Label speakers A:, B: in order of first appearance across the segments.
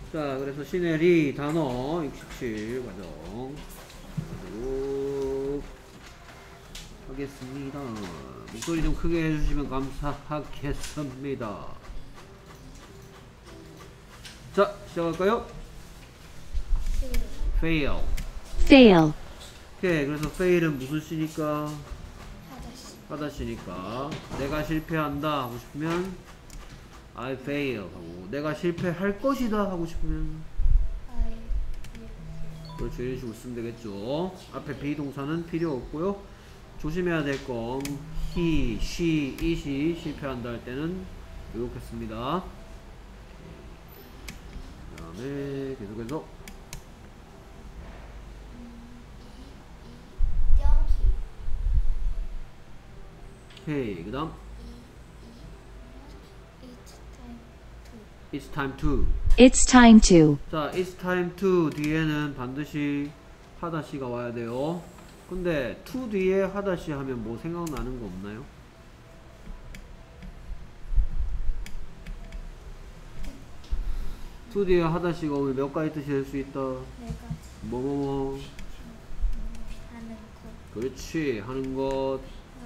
A: 자, 그래서 시네리 단어 67 과정 하도록 하겠습니다. 목소리 좀 크게 해주시면 감사하겠습니다. 자, 시작할까요? fail.
B: fail,
A: 오케이, 그래서 fail은 무슨 시니까?
C: 하다시.
A: 하다시니까 내가 실패한다 하고 싶으면 I fail 하고, 내가 실패할 것이다 하고 싶으면
C: 아이.
A: 그렇죠, 이런 식으로 쓰면 되겠죠. 앞에 비동사는 필요 없고요. 조심해야 될 건 he, she, it이 실패한다 할 때는 이렇게 씁니다. 그 다음에 계속해서 오케이, 그 다음
C: It's time to.
A: it's time to.
B: it's time to,
A: 자, it's time to 뒤에는 반드시 하다시가 와야 돼요. 근데 to 뒤에 하다시 하면 뭐 생각나는 거 없나요? to 뒤에 하다시가 오면 몇 가지 뜻이 될 수 있다.
C: 네 가지.
A: 뭐뭐뭐.
C: 하는 것.
A: 그렇지, 하는 것,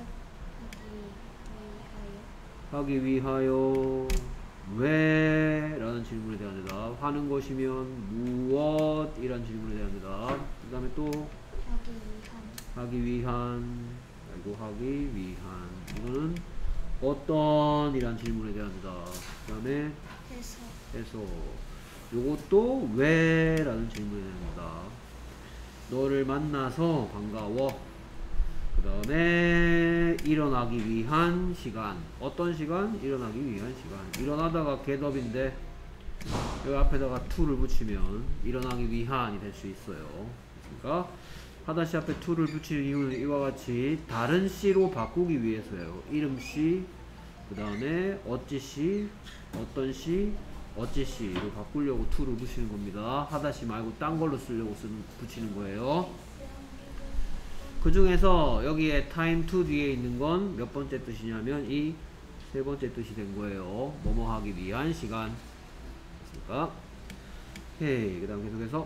C: 하기 위하여.
A: 하기 위하여. 왜? 라는 질문에 대한 대답. 하는 것이면 무엇? 이란 질문에 대한 대답. 그 다음에 또
C: 하기 위한.
A: 하기 위한, 아이고, 하기 위한. 이거는 어떤? 이란 질문에 대한 대답. 그 다음에
C: 해서.
A: 요것도 왜? 라는 질문에 대한 대답. 너를 만나서 반가워. 그 다음에 일어나기 위한 시간. 어떤 시간? 일어나기 위한 시간. 일어나다가 getup인데 여기 앞에다가 to를 붙이면 일어나기 위한이 될 수 있어요. 그러니까 하다시 앞에 to를 붙일 이유는 이와 같이 다른 시로 바꾸기 위해서예요. 이름 시, 그 다음에 어찌 시, 어떤 시, 어찌 시로 바꾸려고 to를 붙이는 겁니다. 하다시 말고 딴 걸로 쓰려고 붙이는 거예요. 그 중에서 여기에 time to 뒤에 있는 건 몇 번째 뜻이냐면 이 세 번째 뜻이 된 거예요. 뭐뭐 하기 위한 시간. 됐습니까? 오케이, 그 다음 계속해서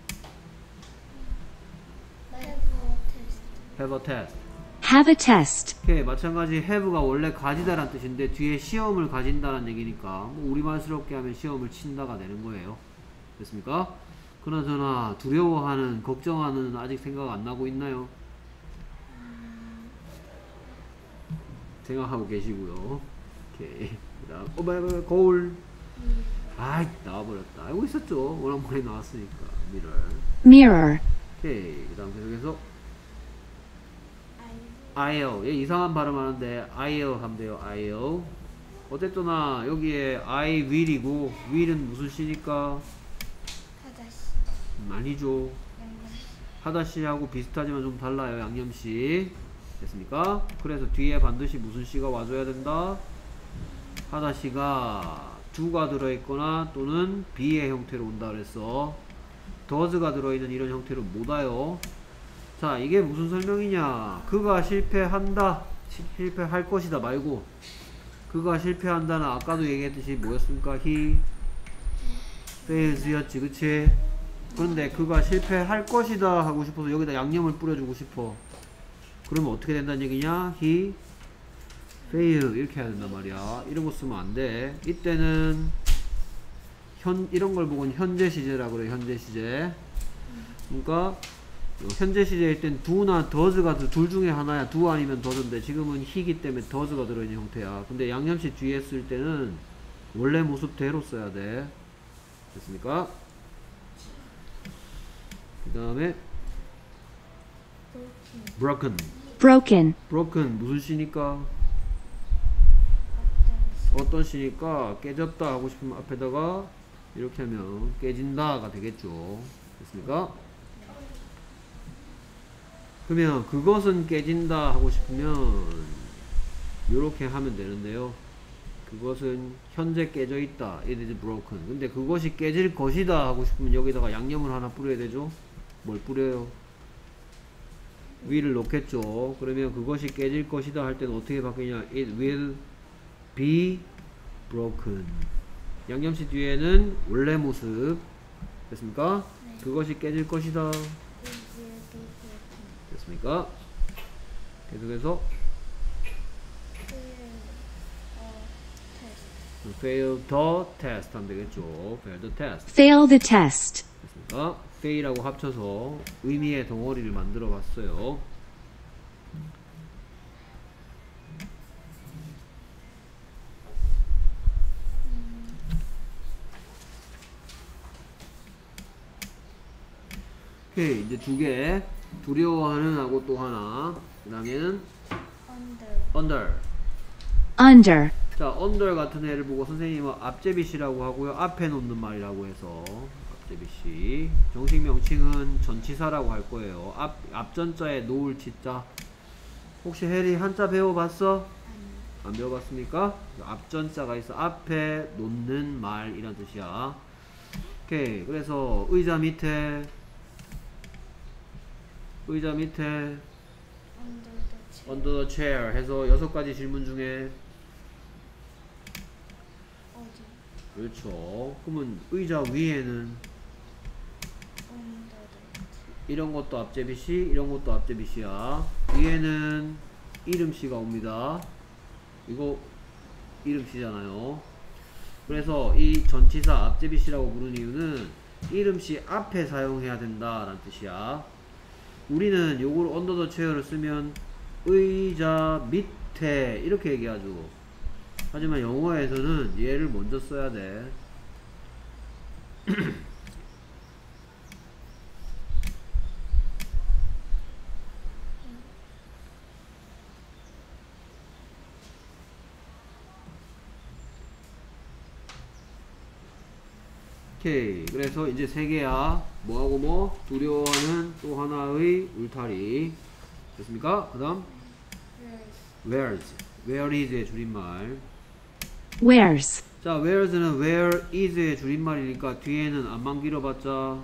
C: have a test.
A: have a test.
B: have a test,
A: 오케이, 마찬가지 have가 원래 가지다란 뜻인데 뒤에 시험을 가진다는 얘기니까 뭐 우리말스럽게 하면 시험을 친다가 되는 거예요. 됐습니까? 그나저나 두려워하는, 걱정하는 아직 생각 안 나고 있나요? 생각하고 계시고요. 오케이. 그 다음, 거울. 아이, 나와버렸다. 알고 있었죠. 워낙 많이 나왔으니까. 미러.
B: mirror,
A: 오케이. 그 다음 계속해서
C: I.
A: I'll. 얘 이상한 발음 하는데 I'll 하면 돼요. I'll. 어쨌거나 여기에 I will이고 will은 무슨 시니까?
C: 하다시.
A: 아니죠.
C: 양념시.
A: 하다시하고 비슷하지만 좀 달라요. 양념시. 됐습니까? 그래서 뒤에 반드시 무슨 시가 와줘야 된다? 하다시가 do가 들어있거나 또는 be의 형태로 온다 그랬어. does가 들어있는 이런 형태로 못 와요. 자, 이게 무슨 설명이냐? 그가 실패한다, 실패할 것이다 말고 그가 실패한다는 아까도 얘기했듯이 뭐였습니까? he fails 였지, 그치? 그런데 그가 실패할 것이다 하고 싶어서 여기다 양념을 뿌려주고 싶어. 그러면 어떻게 된다는 얘기냐? he fail 이렇게 해야 된단 말이야. 이런 거 쓰면 안 돼. 이때는 이런 걸 보고는 현재 시제라 그래. 현재 시제. 그러니까 현재 시제일 땐 do나 does가 둘 중에 하나야. do 아니면 does인데 지금은 he기 때문에 does가 들어있는 형태야. 근데 양념시 뒤에 쓸 때는 원래 모습대로 써야 돼. 됐습니까? 그 다음에 broken.
B: broken,
A: broken 무슨 시니까? 어떤 시니까 깨졌다 하고 싶으면 앞에다가 이렇게 하면 깨진다가 되겠죠. 됐습니까? 그러면 그것은 깨진다 하고 싶으면 이렇게 하면 되는데요. 그것은 현재 깨져 있다. It is broken. 근데 그것이 깨질 것이다 하고 싶으면 여기다가 양념을 하나 뿌려야 되죠. 뭘 뿌려요? will을 넣겠죠. 그러면 그것이 깨질 것이다 할 때는 어떻게 바뀌냐? It will be broken. 양념치 뒤에는 원래 모습. 됐습니까?
C: 네.
A: 그것이 깨질 것이다.
C: It will be broken.
A: 됐습니까? 계속해서
C: Fail
A: fail
C: a test.
A: the test 하면 되겠죠. fail the test.
B: Fail the test.
A: 됐습니까? fail하고 합쳐서 의미의 덩어리를 만들어 봤어요. 오케이, 이제 두 개. 두려워하는 하고 또 하나. 그 다음에는
C: Under.
A: under.
B: Under.
A: 자, under 같은 애를 보고 선생님은 앞제비시라고 하고요. 앞에 놓는 말이라고 해서 앞제비시. 정식 명칭은 전치사라고 할 거예요. 앞전자에 놓을 치자. 혹시 해리 한자 배워봤어?
C: 아니.
A: 안 배워봤습니까? 앞전자가 있어. 앞에 놓는 말 이란 뜻이야. 오케이. 그래서 의자 밑에
C: Under the chair.
A: under the chair 해서 6가지 질문 중에
C: 어디?
A: 그렇죠. 그러면 의자 위에는
C: Under the.
A: 이런 것도 앞제비시, 이런 것도 앞제비시야. 뒤에는 이름씨가 옵니다. 이거 이름씨잖아요. 그래서 이 전치사 앞제비시라고 부르는 이유는 이름씨 앞에 사용해야 된다라는 뜻이야. 우리는 요걸 under the chair를 쓰면 의자 밑에 이렇게 얘기하죠. 하지만 영어에서는 얘를 먼저 써야 돼. 오케이. 그래서 이제 세 개야. 뭐하고 뭐? 두려워하는 또 하나의 울타리. 됐습니까? 그 다음
C: Where is?
A: where's. where is의 줄임말.
B: Where's.
A: 자, where's는 where is의 줄임말이니까 뒤에는 안만 길어봤자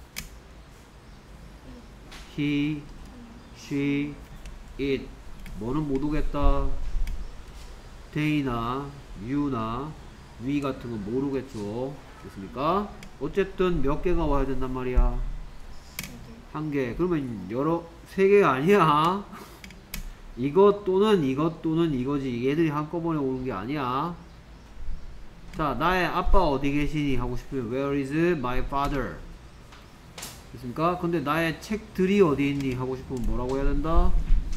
A: he, she, it. 뭐는 못 오겠다. they나 you나 we 같은 건 모르겠죠. 됐습니까? 어쨌든 몇 개가 와야 된단 말이야.
C: 세개.
A: 한 개. 그러면 세 개가 아니야. 이것 또는 이것 또는 이거지. 얘들이 한꺼번에 오는 게 아니야. 자, 나의 아빠 어디 계시니? 하고 싶으면 Where is my father? 됐습니까? 근데 나의 책들이 어디 있니? 하고 싶으면 뭐라고 해야 된다?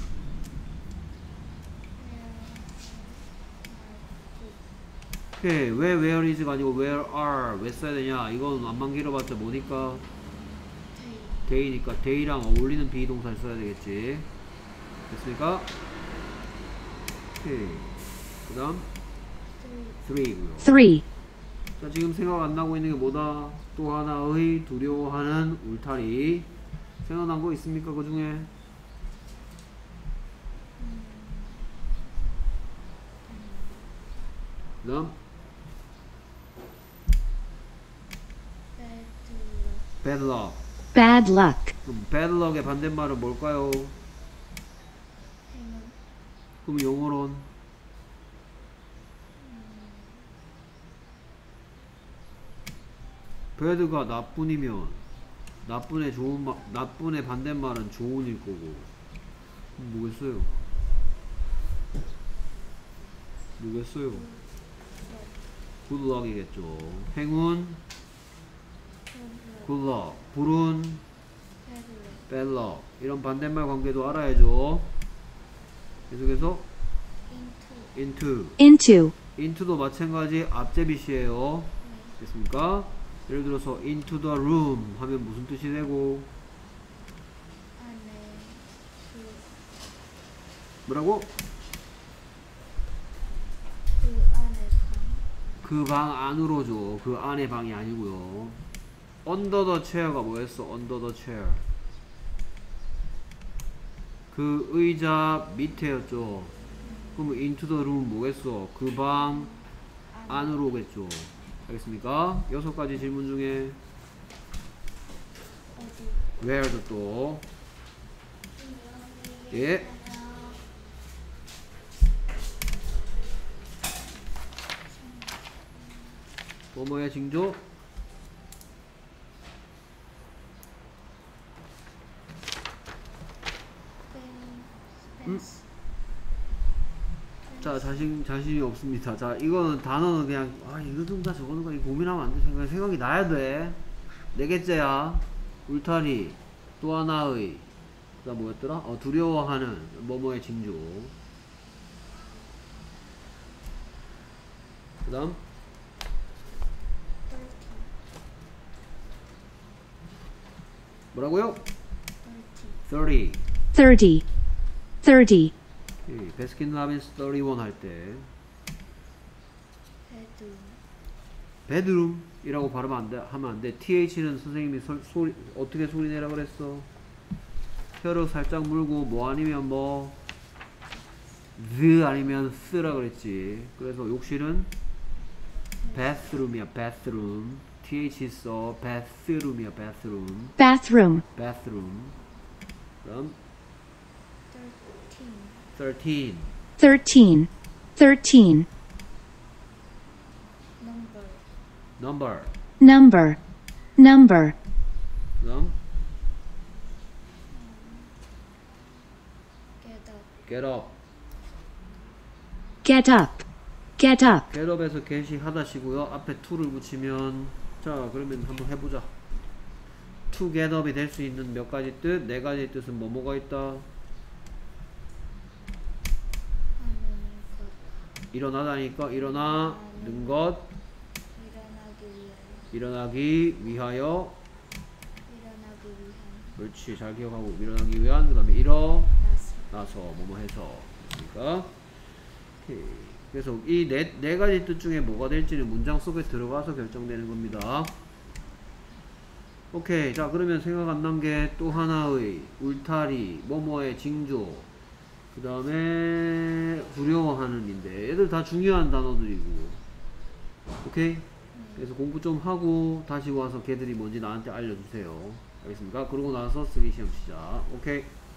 A: 오케이. 왜 where is가 아니고 where are? 왜 써야 되냐? 이건 안만 길어봤자 뭐니까? they니까 they랑 어울리는 비동사를 써야 되겠지. 됐습니까? 오케이. 그 다음 3고요.
B: 3.
A: 자, 지금 생각 안 나고 있는 게 뭐다? 또 하나의 두려워하는 울타리. 생각난 거 있습니까? 그 중에? 그 다음
C: Bad luck.
A: bad luck.
B: Bad luck.
A: 그럼 bad luck의 반대말은 뭘까요?
C: 행운.
A: 그럼 영어로는 bad가 나쁜이면 나쁜의 반대말은 좋은일 거고. 그럼 뭐겠어요? 뭐겠어요? good luck이겠죠. 행운 good luck, 불운
C: Bad luck.
A: bad luck. 이런 반대말 관계도 알아야죠. 계속해서
C: Into.
B: Into.
A: into도 마찬가지 앞제비시에요. 됐습니까? 예를 들어서 into the room 하면 무슨 뜻이 되고
C: 안에.
A: 뭐라고?
C: 그 안에 방.
A: 그 방 안으로죠. 그 안의 방이 아니고요. under the chair가 뭐였어? under the chair. 그 의자 밑에였죠. 그럼 into the room 뭐겠어? 그 방 안으로 오겠죠. 알겠습니까? 6가지 질문 중에
C: 어디?
A: where도 또 예. 또 뭐뭐의 징조.
C: 펜스.
A: 자, 자신이 없습니다. 자, 이거는 단어는 그냥, 이거 좀 다 저거는 거 고민하면 안 돼. 생각이 나야 돼. 네 개째야. 울타리. 또 하나의. 그 다음 뭐였더라? 두려워하는. 뭐뭐의 징조. 그 다음. 뭐라고요? 30.
B: 30. 30.
A: 베스킨라빈스 31 할 때.
C: 베드.
A: 베드룸이라고 발음 하면 안 돼. TH는 선생님이 소리, 어떻게 소리 내라 그랬어? 혀를 살짝 물고, 뭐 아니면 뭐, the 아니면 쓰라 그랬지. 그래서 욕실은 bathroom이야, bathroom. TH 써, bathroom이야, bathroom.
B: Bathroom.
A: bathroom. 그럼
C: 13.
A: 13.
B: 13. 13.
C: Number.
A: number.
B: Number. Number.
A: 그럼
C: Get up.
A: get up.
B: Get up. Get up.
A: get up에서 get이 하다시고요. 앞에 to를 붙이면, 자, 그러면 한번 해보자. to get up이 될 수 있는 몇 가지 뜻? 네 가지 뜻은 뭐뭐가 있다?
C: 하는 것.
A: 일어나다니까 일어나는 것,
C: 일어나기 위하여.
A: 일어나기 위하여.
C: 일어나기 위한.
A: 그렇지, 잘 기억하고. 일어나기 위한. 그 다음에 일어나서 뭐뭐 해서. 그러니까 오케이. 그래서 이 네 가지 뜻 중에 뭐가 될지는 문장 속에 들어가서 결정되는 겁니다. 오케이. 자, 그러면 생각 안 난 게 또 하나의 울타리, 뭐뭐의 징조, 그 다음에 두려워하는인데, 얘들 다 중요한 단어들이고. 오케이. 그래서 공부 좀 하고 다시 와서 걔들이 뭔지 나한테 알려주세요. 알겠습니까? 그러고 나서 쓰기 시험 시작. 오케이.